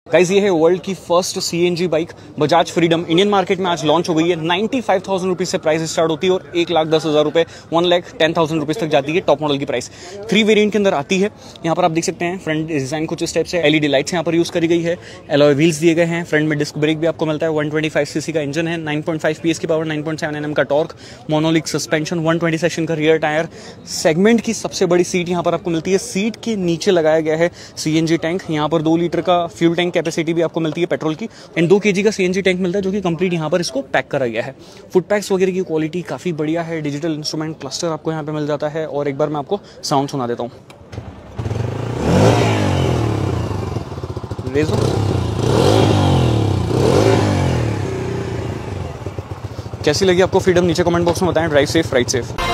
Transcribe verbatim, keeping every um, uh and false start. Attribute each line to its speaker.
Speaker 1: Guys ये है world की first CNG bike Bajaj freedom. Indian market में आज लॉन्च हो गई है। नाइन्टी फाइव थाउजेंड रुपीज से प्राइस स्टार्ट होती है और एक लाख दस हजार रुपए one lakh ten thousand rupees तक जाती है टॉप मॉडल की प्राइस। थ्री वेरिएंट के अंदर आती है। यहाँ पर आप देख सकते हैं फ्रंट डिजाइन कुछ इस टाइप से, एलईडी लाइट्स यहाँ पर यूज करी गई है, एलॉय व्हील्स दिए गए हैं, फ्रंट में डिस्क ब्रेक भी आपको मिलता है, वन ट्वेंटी फाइव सीसी का इंजन है, नाइन पॉइंट फाइव पीएस की power, nine point seven N M torque, monolink suspension, one twenty section का रियर टायर, सेगमेंट की सबसे बड़ी सीट यहाँ पर आपको मिलती है। सीट के नीचे लगाया गया है सीएनजी टैंक। यहाँ पर दो लीटर का फ्यूल टैंक कैपेसिटी भी आपको मिलती है पेट्रोल की, एंड दो केजी का सीएनजी टैंक मिलता है जो कि कंप्लीट यहाँ पर इसको पैक करा गया है। फुट पैक्स वगैरह की क्वालिटी काफी बढ़िया है। डिजिटल इंस्ट्रूमेंट क्लस्टर आपको यहाँ पे मिल जाता है। और एक बार मैं आपको साउंड सुना देता हूँ। कैसी लगी आपको फ्रीडम, नीचे कमेंट बॉक्स में बताएं। Drive safe, ride safe.